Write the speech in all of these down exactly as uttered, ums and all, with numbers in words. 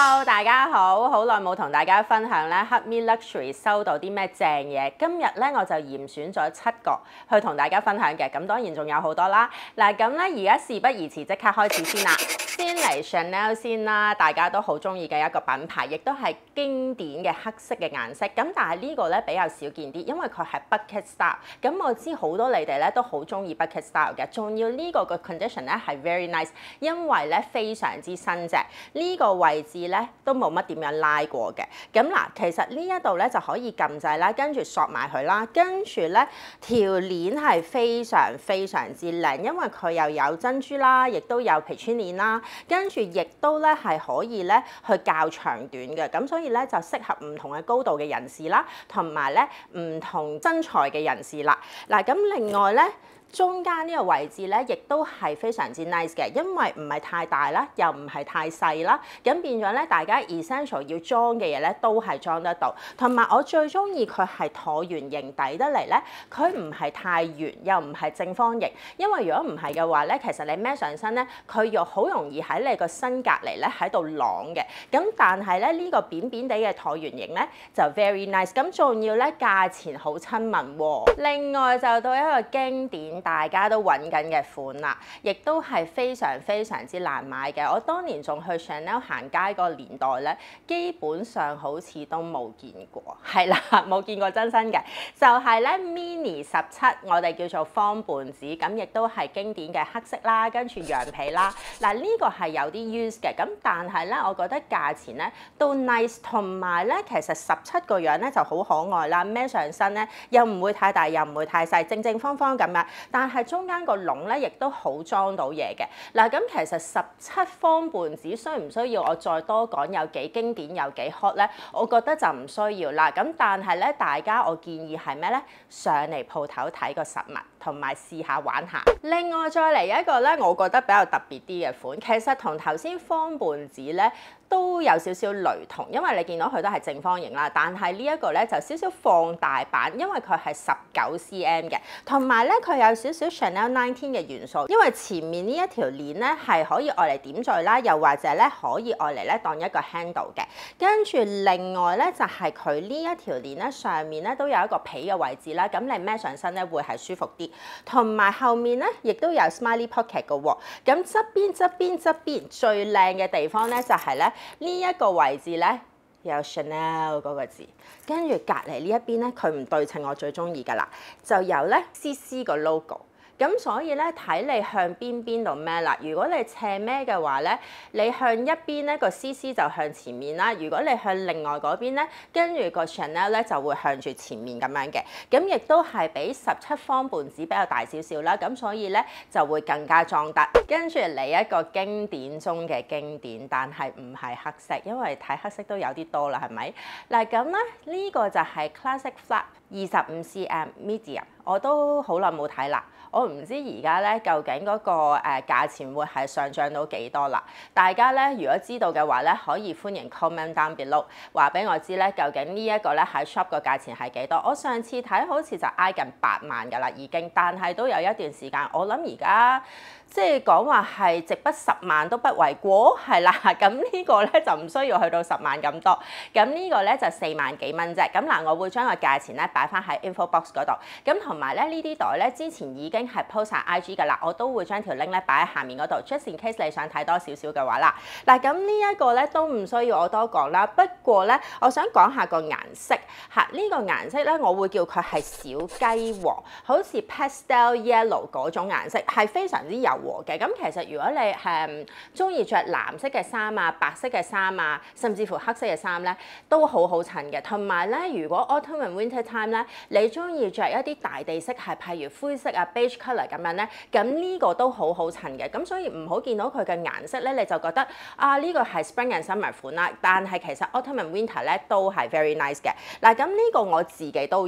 Hello， 大家好，好耐冇同大家分享咧 Hug Me Luxury 收到啲咩正嘢。今日咧我就嚴選咗七個去同大家分享嘅，咁當然仲有好多啦。嗱，咁咧而家事不宜遲，即刻開始先啦。先嚟 Chanel 先啦，大家都好中意嘅一個品牌，亦都係經典嘅黑色嘅顏色。咁但係呢個咧比較少見啲，因為佢係 bucket style。咁我知好多你哋咧都好中意 bucket style 嘅，仲要呢個嘅 condition 咧係 very nice， 因為咧非常之新淨。呢個位置咧都冇乜點樣拉過嘅。咁嗱，其實呢一度咧就可以撳掣啦，跟住索埋佢啦，跟住咧條鏈係非常非常之靚，因為佢又有珍珠啦，亦都有皮穿鏈啦。跟住亦都咧係可以咧去較長短嘅，咁所以咧就適合唔同嘅高度嘅人士啦，同埋咧唔同身材嘅人士啦。嗱，咁另外咧，中間呢個位置咧，亦都係非常之 nice 嘅，因為唔係太大啦，又唔係太細啦，咁變咗咧，大家 essential 要裝嘅嘢咧，都係裝得到。同埋我最中意佢係橢圓形底得嚟咧，佢唔係太圓，又唔係正方形。因為如果唔係嘅話咧，其實你孭上身咧，佢又好容易喺你個身隔離咧喺度啷嘅。咁但係咧呢、這個扁扁地嘅橢圓形咧就 very nice。咁仲要咧價錢好親民喎。另外就到一個經典，大家都揾緊嘅款啦，亦都係非常非常之難買嘅。我當年仲去 Chanel 行街個年代咧，基本上好似都冇見過，係啦，冇見過真身嘅。就係咧 mini 十七，我哋叫做方胖子，咁亦都係經典嘅黑色啦，跟住羊皮啦。嗱，呢個係有啲 use 嘅，咁但係咧，我覺得價錢咧都 nice， 同埋咧其實十七個樣咧就好可愛啦，孭上身咧又唔會太大，又唔會太細，正正方方咁樣。但係中間個籠咧，亦都好裝到嘢嘅。嗱，咁其實十七方胖子需唔需要我再多講有幾經典有幾 hot 咧？我覺得就唔需要啦。咁但係咧，大家我建議係咩咧？上嚟鋪頭睇個實物，同埋試下玩下。另外再嚟一個咧，我覺得比較特別啲嘅款，其實同頭先方胖子咧都有少少雷同，因為你見到佢都係正方形啦，但係呢一個咧就少少放大版，因為佢係十九 cm 嘅，同埋咧佢有少少 Chanel 十九嘅元素，因為前面呢一條鏈咧係可以愛嚟點綴啦，又或者咧可以愛嚟咧當一個 handle 嘅。跟住另外咧就係佢呢一條鏈咧上面咧都有一個皮嘅位置啦，咁你孭上身咧會係舒服啲，同埋後面咧亦都有 smiley pocket 嘅喎。咁側邊側邊側邊最靚嘅地方咧就係咧呢一個位置咧有 Chanel 嗰個字，跟住隔離呢一邊咧佢唔對稱，我最中意噶啦，就有咧 C C 個 logo。咁所以咧睇你向邊邊度孭啦。如果你斜孭嘅話咧，你向一邊咧個 C C 就向前面啦。如果你向另外嗰邊咧，跟住個 Chanel 咧就會向住前面咁樣嘅。咁亦都係比十七方胖子比較大少少啦。咁所以咧就會更加裝得。跟住嚟一個經典中嘅經典，但係唔係黑色，因為睇黑色都有啲多啦，係咪？嗱咁咧呢個就係 Classic Flap 二十五 cm medium， 我都好耐冇睇啦。我唔知而家咧究竟嗰、那個誒、呃、價錢會係上漲到幾多啦？大家咧如果知道嘅話咧，可以歡迎 comment down below 話俾我知咧，究竟呢一個咧喺 shop 個價錢係幾多？我上次睇好似就挨近八萬㗎啦已經，但係都有一段時間，我諗而家即係講話係值不十萬都不為過，係啦。咁呢個咧就唔需要去到十萬咁多，咁呢個咧就四萬幾蚊啫。咁嗱，我會將個價錢咧擺翻喺 info box 嗰度，咁同埋咧呢啲袋咧之前已經係 post 晒 I G 㗎啦，我都會將條 link 咧擺喺下面嗰度 ，just in case 你想睇多少少嘅話啦。嗱，咁呢一個咧都唔需要我多講啦。不過咧，我想講下個顏色嚇，呢、這個顏色咧我會叫佢係小雞黃，好似 pastel yellow 嗰種顏色，係非常之柔和嘅。咁其實如果你係中意着藍色嘅衫啊、白色嘅衫啊，甚至乎黑色嘅衫咧，都好好襯嘅。同埋咧，如果 autumn and winter time 咧，你中意着一啲大地色，係譬如灰色啊、beige colour 咁樣咧，咁呢個都好好襯嘅。咁所以唔好見到佢嘅顏色咧，你就覺得啊呢個係 spring and summer 款啦。但係其實 autumn and winter 咧都係 very nice 嘅。嗱，咁呢個我自己都有。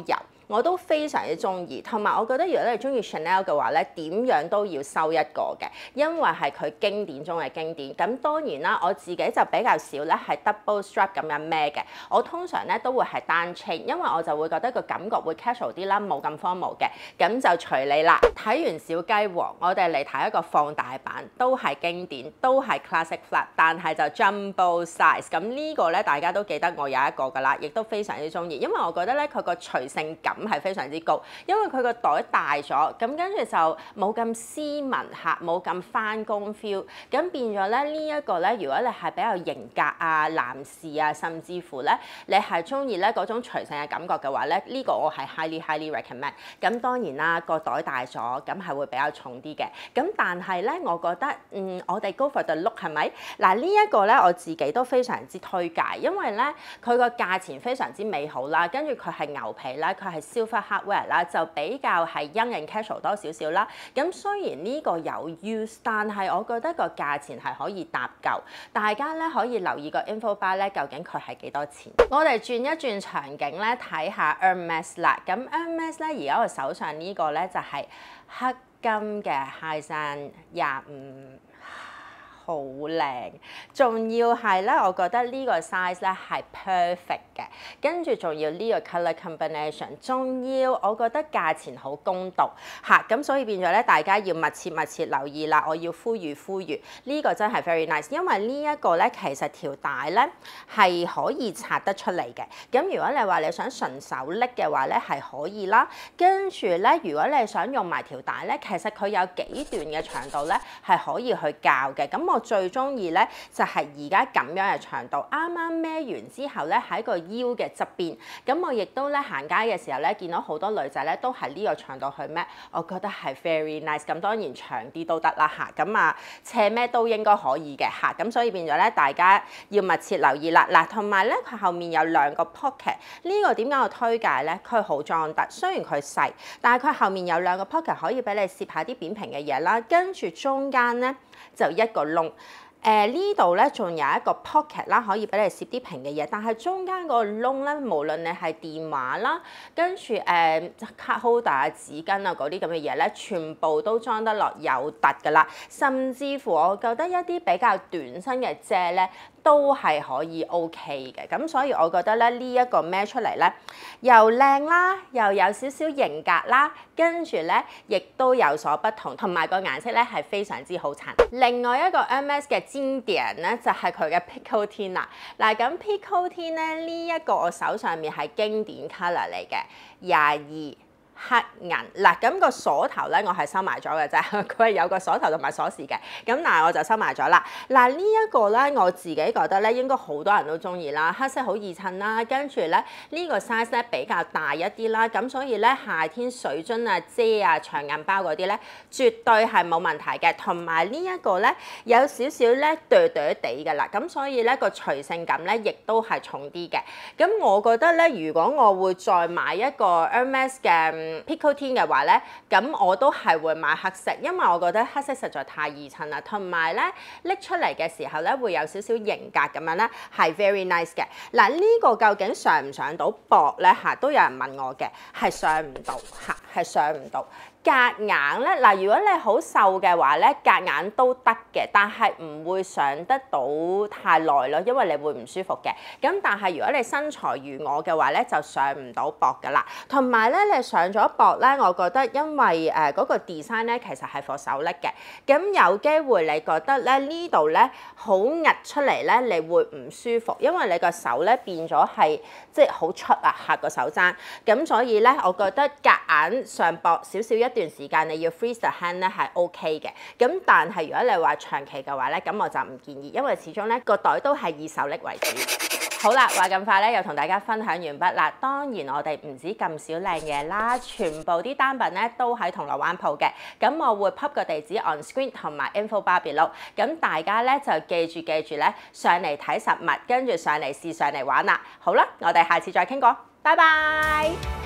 我都非常之中意。同埋我覺得如果你係中意 Chanel 嘅話咧，點樣都要收一個嘅，因為係佢經典中嘅經典。咁當然啦，我自己就比較少咧係 double strap 咁樣孭嘅，我通常咧都會係單 chain，因為我就會覺得個感覺會 casual 啲啦，冇咁 formal 嘅。咁就隨你啦。睇完小雞王，我哋嚟睇一個放大版，都係經典，都係 classic flat，但係就 jumbo size。咁呢個咧大家都記得我有一個㗎啦，亦都非常之中意，因為我覺得咧佢個隨性感係非常之高，因為佢個袋大咗，咁跟住就冇咁斯文嚇，冇咁返工 feel，咁變咗咧呢一個咧，如果你係比較型格啊、男士啊，甚至乎咧你係中意咧嗰種隨性嘅感覺嘅話咧，呢個我係 highly highly recommend。咁當然啦，個袋大咗，咁係會比較重啲嘅。咁但係咧，我覺得嗯，我哋 go for the look 係咪？嗱呢一個咧，我自己都非常之推介，因為咧佢個價錢非常之美好啦，跟住佢係牛皮啦，佢係 silver hardware 啦，就比較係 young and casual 多少少啦。咁雖然呢個有 use， 但係我覺得個價錢係可以搭夠。大家咧可以留意個 info bar 咧，究竟佢係幾多錢？我哋轉一轉場景咧，睇下 Hermes 啦。咁 Hermes 咧，而家我手上呢個咧就係黑金嘅 High Zone 廿五。好靚，仲要係咧，我覺得呢個 size 咧係 perfect 嘅，跟住仲要呢個 colour combination，仲要我覺得價錢好公道嚇，咁所以變咗咧，大家要密切密切留意啦。我要呼籲呼籲，呢個真係 very nice，因為呢一個咧其實條帶咧係可以拆得出嚟嘅。咁如果你話你想順手拎嘅話咧係可以啦，跟住咧如果你想用埋條帶咧，其實佢有幾段嘅長度咧係可以去校嘅。咁我最中意咧就係而家咁樣嘅長度，啱啱孭完之後咧喺個腰嘅側邊，咁我亦都咧行街嘅時候咧見到好多女仔咧都係呢個長度去孭，我覺得係 very nice。咁當然長啲都得啦嚇，咁啊斜孭都應該可以嘅嚇，咁所以變咗咧大家要密切留意啦。嗱，同埋咧佢後面有兩個 pocket， 呢個點解我推介咧？佢好裝得，雖然佢細，但係佢後面有兩個 pocket 可以俾你攝下啲扁平嘅嘢啦，跟住中間咧就一個窿。誒呢度咧仲有一個 pocket 啦，可以俾你攝啲平嘅嘢，但係中間個窿咧，無論你係電話啦，跟住誒 card holder 啊、紙巾啊嗰啲咁嘅嘢咧，全部都裝得落有凸㗎啦，甚至乎我覺得一啲比較短身嘅遮咧，都係可以 OK 嘅，咁所以我覺得咧呢一個孭出嚟咧又靚啦，又有少少型格啦，跟住咧亦都有所不同，同埋個顏色咧係非常之好襯。另外一個 Hermes 嘅經典咧就係佢嘅 Picotin 啦。嗱咁 Picotin 咧呢一個我手上面係經典 colour 嚟嘅，廿二。黑銀嗱，咁個鎖頭咧，我係收埋咗嘅啫，佢係有個鎖頭同埋鎖匙嘅，咁但係我就收埋咗啦。嗱，呢一個咧，我自己覺得咧，應該好多人都中意啦，黑色好易襯啦，跟住咧呢個 size 咧比較大一啲啦，咁所以咧夏天水樽啊、遮啊、長銀包嗰啲咧，絕對係冇問題嘅。同埋呢一個咧有少少咧哚哚地嘅啦，咁所以咧個隨性感咧亦都係重啲嘅。咁我覺得咧，如果我會再買一個 Hermes 嘅Picotin 嘅話咧，咁我都係會買黑色，因為我覺得黑色實在太易襯啦，同埋咧拎出嚟嘅時候咧會有少少型格咁樣咧，係 very nice 嘅。嗱，呢個究竟上唔上到膊咧嚇？都有人問我嘅，係上唔到嚇，係上唔到。夾硬咧，嗱，如果你好瘦嘅話咧，夾硬都得嘅，但係唔會上得到太耐咯，因為你會唔舒服嘅。咁但係如果你身材如我嘅話咧，就上唔到膊噶啦。同埋咧，你上咗膊咧，我覺得因為誒嗰、呃那個 design 咧，其實係 for 手拎嘅。咁有機會你覺得咧呢度咧好壓出嚟咧，你會唔舒服，因為你個手咧變咗係即係好出啊下個手踭。咁所以咧，我覺得夾硬上膊少少一段時間你要 freeze the hand 咧係 OK 嘅，咁但係如果你話長期嘅話咧，咁我就唔建議，因為始終咧個袋都係以手拎為主。好啦，話咁快咧又同大家分享完畢啦。當然我哋唔止咁少靚嘢啦，全部啲單品咧都喺銅鑼灣鋪嘅。咁我會 pop 個地址 on screen 同埋 info bar below。咁大家咧就記住記住咧上嚟睇實物，跟住上嚟試上嚟玩啦。好啦，我哋下次再傾過，拜拜。